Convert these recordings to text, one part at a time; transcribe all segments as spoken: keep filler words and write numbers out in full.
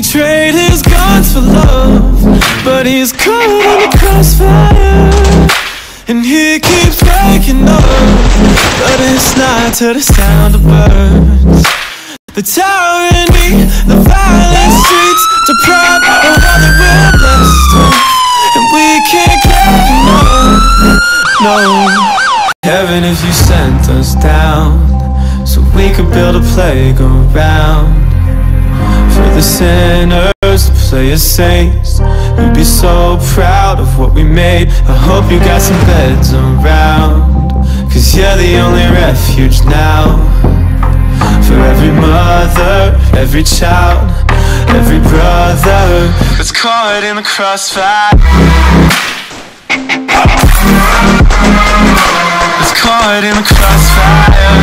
trade his guns for love, but he's caught in the crossfire, and he keeps waking up, but it's not to the sound of birds. The tyranny, the violent streets, deprived of all that we're blessed with, and we can't get enough. No, heaven, if you sent us down so we could build a playground for the sinners to play as saints, we'd be so proud of what we made. I hope you got some beds around, 'cause you're the only refuge now for every mother, every child, every brother that's caught in the crossfire. That's caught in the crossfire.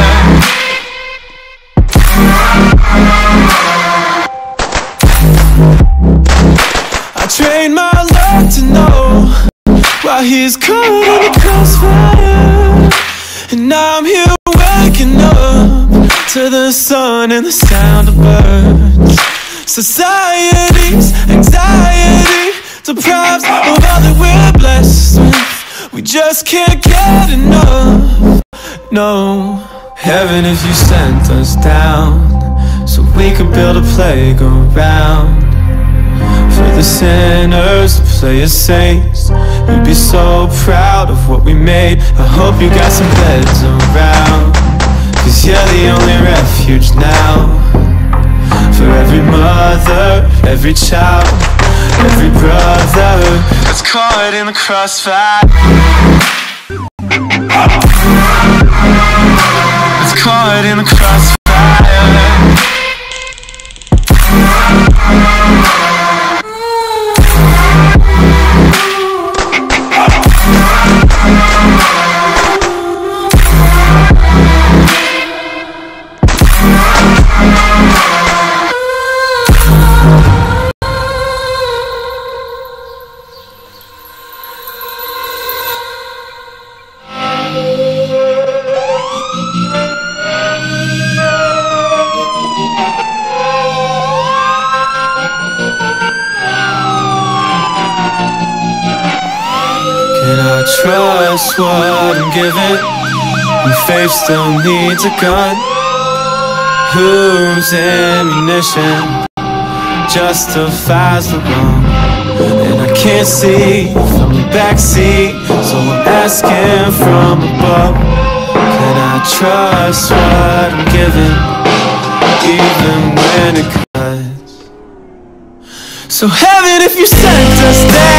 I trained my luck to know why he's caught in the crossfire, and now I'm here waking up to the sun and the sound of birds. Society's anxiety deprives of all that we're blessed with. We just can't get enough. No, heaven, if you sent us down so we could build a playground for the sinners to play as saints, we'd be so proud of what we made. I hope you got some beds around, 'cause you're the only refuge now for every mother, every child, every brother that's caught in the crossfire. That's caught in the crossfire. Can I trust what I'm given when faith still needs a gun? Whose ammunition justifies the wrong? And I can't see from the backseat, so I'm asking from above. Can I trust what I'm given, even when it cuts? So heaven, if you sent us down